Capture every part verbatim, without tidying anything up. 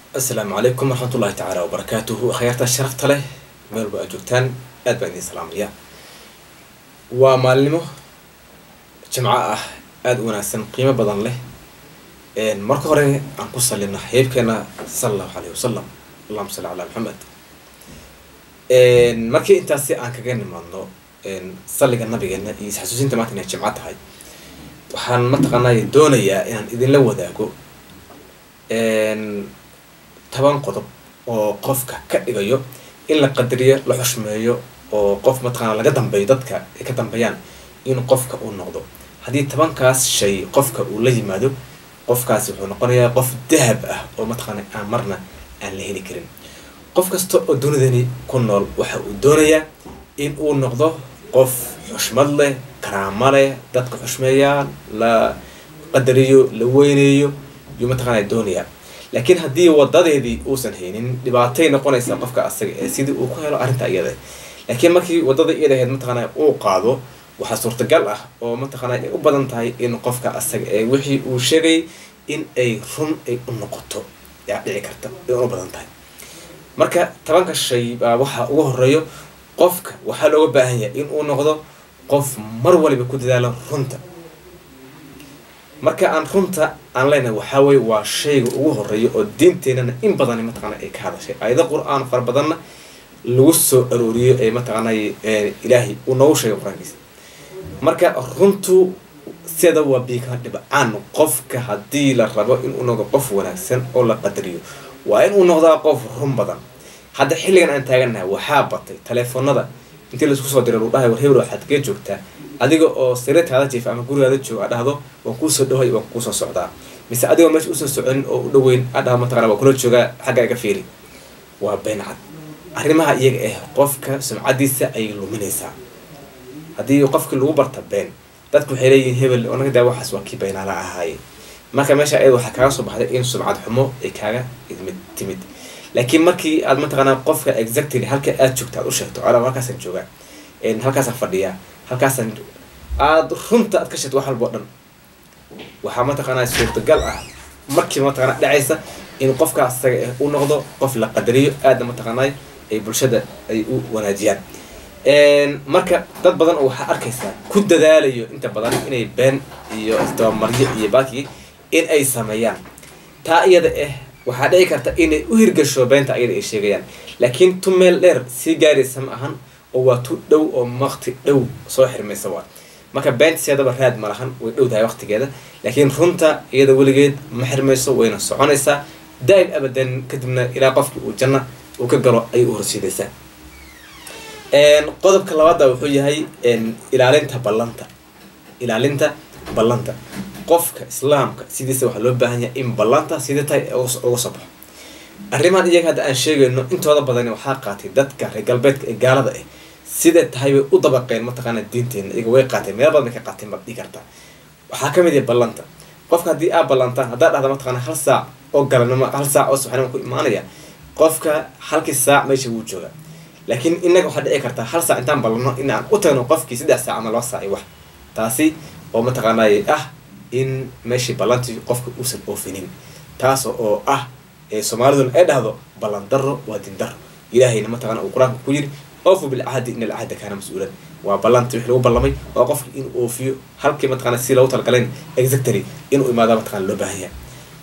السلام عليكم ورحمة الله تعالى وبركاته. خيرت الشرفت له ميل بأجوتان أدب إني سلام ليا ومعلمه جماعة أد وناسن قيمة بدن له إن مركورة عن قصة لنا حيب كنا صلى الله عليه وسلم اللهم صل على محمد. إن مركي أنت سي عنك جن منه إن صلى النبي جن يحسسين تمات إن الجماعة هاي وحن متقنا الدنيا إن إذن لو ذاكو إن toban qodob oo qofka ka dhigayo in la qadariyo la xushmeeyo oo qof mataqaan laga dambeeyo dadka ay ka dambeeyaan in qofka uu noqdo hadii tobankaas shay qofka uu la yimaado qofkaas wuxuu noqonayaa qof dahab ah oo mataqaan aan marna aan la heli karin qof kasta oo dunidani ku nool waxa uu doonayaa in uu noqdo qof xushmad leh karaamo leh dadka xushmeeya la qadariyo la weyneeyo iyo mataqaan doonayaa لكن هدي وضدي أوسن هينين دبعتين قنيس قفك أصدق سيد وكهلا أرنت أيده لكن ما كي وضدي إيده هاد متقنا أو قاضو وحصورت جلة أو متقنا أبدا تاي إن قفك أصدق وحي وشري إن أي رم أي النقطة يعني كرت أبدا تاي مركا طبعا كشيء وح وهريو قفك وحلو بهية إن أو نقطة قف مرولي بكود ذا رنت marka aan runta aan leenahay waxa way waa shayga ugu horeeyo oo diinteena in badan mataqana ay ka hadashay ayada quraan far badan lagu soo arooriyo ay mataqana ilaahi uu noo sheegay quraankiisa marka runtu sida waa biika dhibcaan qofka hadii la rabo in uu noqdo qof wanaagsan oo la qadariyo waa in uu noqdo qof run badan hada xilligan aan taaganahay waxa batay telefoonada intii la isku soo diray uu dhahay war hebel waxaad ka joogtaa adiga oo sirtaada jiif ama gurigaada jooga dhahdo waan ku soo dhawaay waan ku soo socdaa mise adiga meesha u soo socon oo u dhaweyn adha ma taqaan waa kula jooga xagga iga fiiri waa been cad arrimaha iyaga ah qofka sumcadiisa ay luminaysaa hadii qofka lagu barta been dadku waxay leeyihiin hebel oo naga daa waxaas waa ki beenala ahaay marka meesha ay waxa kaaga soo baxday in sumcad xumo ay kaaga idmid timid laakiin markii aad ma taqaan qofka exactly halka aad joogtaa u sheegto ala markaas aan jooga in halkaas fadhiya halkaas aad runta aad ka shaqeeyo wax walba dhan waxa ma taqaanaa suurtagal ah markii ma taqaanaa dhacaysa in qofka asaga uu noqdo qof la qadariyo aad ma taqaanaa ay bulshada ay u wanaajiyaan een marka dad badan oo waxa arkaysa ku dadaalayo inta badan inay been iyo isdabamariyo iyo baaki in ay sameeyaan taa iyada ah waxa dhici karta inay u hirgasho beenta iyada ay sheegayaan laakiin tumeel dheer si gaaraysa ma ahan oo waa tu dhow oo waqti dhow soo xirmaysa waa marka beent siyadaba raad ma lahan way dhowdahay waqtigeeda laakiin runta iyada waligeed ma xirmayso wayna soconaysaa daa'im abadan kadibna ilaa qofkii uu janna uu ka galo ay u horseedaysaa een qodobka labaad wuxuu yahay in ilaalinta ballanta ilaalinta ballanta qofka islaamka sidiisa waxa loo baahan yahay in ballanta sidii tay uga soo baxo arrimahan iyaga hadda aan sheegayno intooda badan waxa qaatay dadka reer galbeedka ee gaalada ah sida tahay way u dabaqeen mataqaana diinteena iyaga way qaateen meel badan ka qaateen bad dhigarta waxa kamid ah ballanta qofka hadii aad ballantaan hadaa dhahdo mataqaana hal saac oo galanimo hal saac oo subaxnimo ku imaanaya qofka halkii saac meesha uu jooga laakiin inaga waxa dhici karta hal saac intaan ballanno in aan u tagno qofkii saddex saac ama laba saac wax taasi oo mataqaana ah in meeshii ballantii qofka uusan oofinin taas oo ah ee Soomaalidu ay dhahdo ballan daro waa din daro ilaahayna mataqaana uu quraanka ku yiri oofu bil ahdi in al ahda kana mas'uulan waa ballantii wixii lagu ballamay oo qofka in oofiyo halkii mataqaana si loo talgaleen exactly in uu imaado mataqaana loo baahan yahay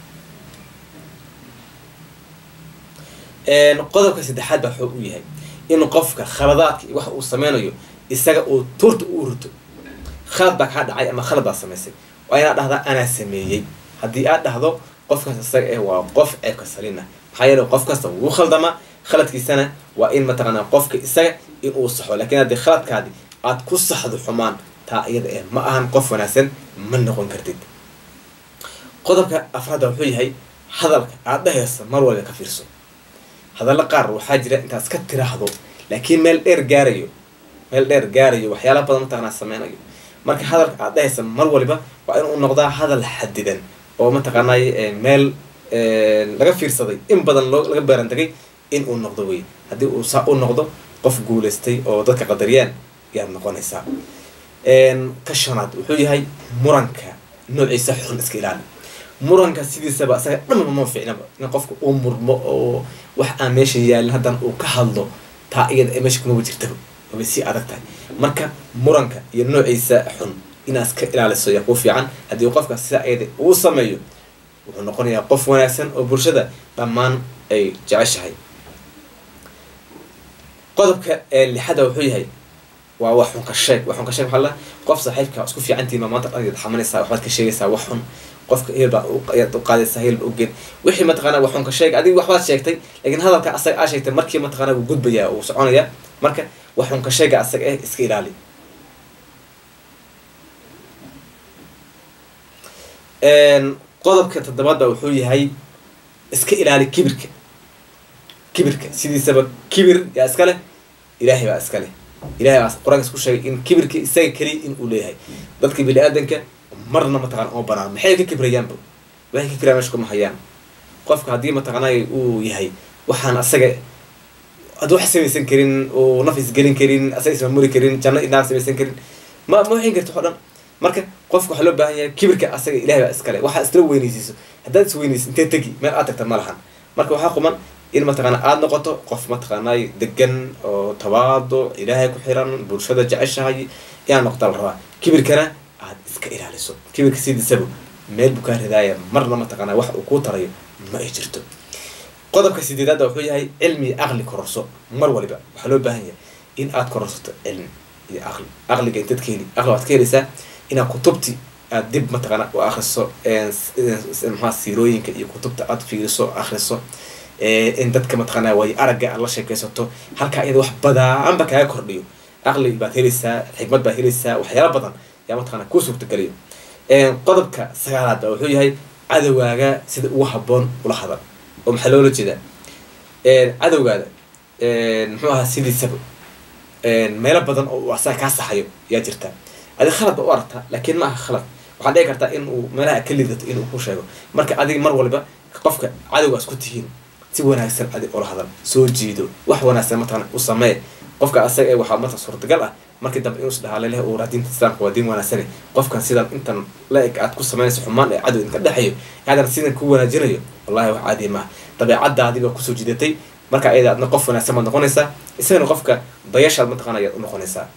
een qodobka saddexaad waxa uu yahay in qofka khaladaadka wax uu sameeyo isaga uu turta u urto khalad baa ka dhacay ama khalad baa sameysay waa ina dhahda ana sameeyay hadii aad dhahdo qofkaas isaga ee waa qof ay ka salina maxaa yeelay qofkaas uu khaldama khaladkiisana waa in mataqaana qofka isaga in uu saxo laakiin hadii khaladkaadi aad ku saxdo xumaan taa iyada ee ma ahan qof wanaagsan ma noqon kartid qodobka afraad wuxuu yahay hadalka aad dhahayso mar walba ka fiirso hadal qaar waxa jira intaas ka tiraahdo laakiin meel dheer gaarayo meel dheer gaarayo waxyaalo badan mataqaana sameeyo marka hadalka aad dhahayso mar walba waa in uu noqdaa hadal xadidan oo mataqaanay meel laga fiirsaday in badan laga baaran tagay in uu noqdo way hadii uu saa u noqdo qof guuleystay oo dadka qadariyaan yaa noqonaysa een ka shanaad wuxuu yahay muranka noociisa xun iska ilaali muranka sidiisaba asaga dhamma ma fiicnaba in qofka uu murmo oo wax aan meesha yaalin haddana uu ka hadlo taa iyada ee meesha kuma jirtaba way sii adag tahay marka muranka iyo noociisa xun inaad iska ilaaliso yaa ku fiican haddii qofka sida iyada uu sameeyo wuxuu noqonayaa qof wanaagsan oo bulshada dhammaan ay jeceshahay qodobka ee lixada wuxuu yahay waa wax xun ka sheeg wax xun ka sheeg waxa la qof saaxiibka isku fiicantii ma maanta aad xamanaysaa waxaad ka sheegaysaa wax xun qofka eeba u qaadaysaa heel u geed wixii ma taqaana wax xun ka sheeg adiga waxbaad sheegtay laakiin hadalka asaga aad sheegtay markii ma taqaana uu gudbaya uu soconaya marka wax xun ka sheega asaga eh iska ilaali een qodobka toddobaad wuxuu yahay iska ilaali kibirka kibirka sidiisaba kibir yaa iska leh ilaahay baa iska leh ilaahay baa quraanka isku sheegay in kibirka isaga kali in uu leeyahay dadka bini aadanka marna ma taqaan oo banaan maxay ka kibrayaan waxay ka kibrayaan meesha kuma hayaan qofka hadii ma taqaanay uu yahay waxaan asaga ad wax samaysan karin oo nafis gelin karin asaga isma muri karin janno inaad samaysan karin ma ma waxin karto xodan marka qofka waxa loo baahan yahay kibirka asaga ilaahay baa iska leh waxa isla weynaysiiso haddaad is weynaysid intee tagi meel aad tagta ma lahan marka waxaa quman in ma taqaana aad noqoto qof ma taqaanay degan oo tawaado ilaahay ku xiran bulshada jeceshahay yaa noqdo la rabaa kibirkana aad iska ilaaliso kibirka sidiisaba meel buu ka ridaaya marna ma taqaanaa wax uu ku tarayo ma ay jirto qodobka sideedaad wuxuu yahay cilmi aqli kororso mar waliba waxa loo baahan yahay in aad kororsato cilmi iyo aqli aqliga intaad ka heli aqli waad ka helaysaa inaad kutubti aad dib ma taqaana u akhriso maxaa siirooyinka iyo kutubta aad fiiriso akhriso in dadka ma taqaanaa way aragga aad la sheekaysato halkaa iyada wax badan ba kaaga kordhiyo aqli baad helaysaa xikmad baad helaysaa waxyaalo badan yaa ma taqaanaa kuu suurtageliyo qodobka sagaalaad baa wuxuu yahay cadowgaaga sida ugu habboon ula hadal oo maxaa loola jeedaa cadowgaada muxuu ahaa sidiisaba meelo badan oo uu asaga kaa saxayo yaa jirta adi khalad ba u aragtaa laakiin ma aha khalad waxaad dhici kartaa in uu meelaha ka lidato inuu ku sheego marka adiga mar waliba qofka cadowga isku tihiin si wanaagsan adig ula hadal soo jiido wax wanaagsan mataqaana u samee qofka asaga ee waxaa marka suurtagal ah markii dambe inuu isdhahaa leleh uu diinta islaamka waa diin wanaagsane qofkan sidan intan la-eg aad ku samaynayso xumaan ee cadow idinka dhexayo aadan sidan ku wanaajinayo wallahi wax caadi maaha dabeecaddaadii baa kusoo jiidatay marka ayada adna qof wanaagsan baad noqonaysaa isagana qofka dayashaad mataqaana ayaad u noqonaysaa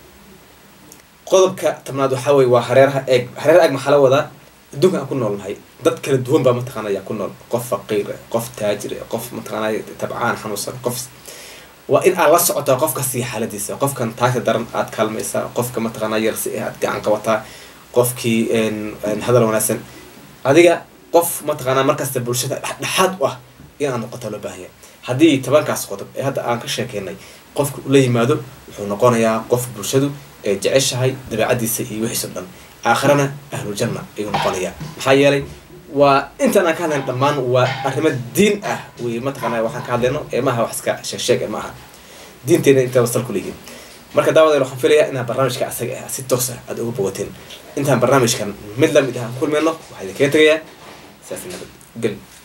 qodobka tobnaad waxaa weye waa hareeraha eeg hareeraha eeg maxaa la wadaa adduunka aan ku noolnahay dad kala duwan baa mataqaana ayaa ku nool qof faqiir qof taajir qof mataqaana tabcaan xanuunsan qof waa in aad la socotaa qofka sii xaaladiisa qofkan taagta daran aad kaalmaysaa qofka mataqaana yarsi aad gacan qabataa qofkii hadal wanaagsan adiga qof mataqaana markasta bulshada dhexdhexaad u ah in aad noqotaa loo baahan yahay haddii tobankaas qodob ee hadda aan ka sheekeynay qofka ula yimaado wuxuu noqonayaa qof bulshadu ee jeceshahay dabeecadiisa iyo wixiisa dhan aakhirana ahlujanna ayuu noqonayaa maxaa yeelay waa intaan aan ka hadlayno dhammaan waa arrimo diin ah wey mataqaana waxaan ka hadlayno ee maaha wax iska sheeg sheeg ee maaha diinteena intaa wasal ku leeyihiin marka daawadayna waxaan filayaa inaan barnaamijka asaga ah si toos ah aad uga bogateen intaan barnaamijkan mid lamid ah kulmayno waxaa idinkaga tegayaa saas nabad gel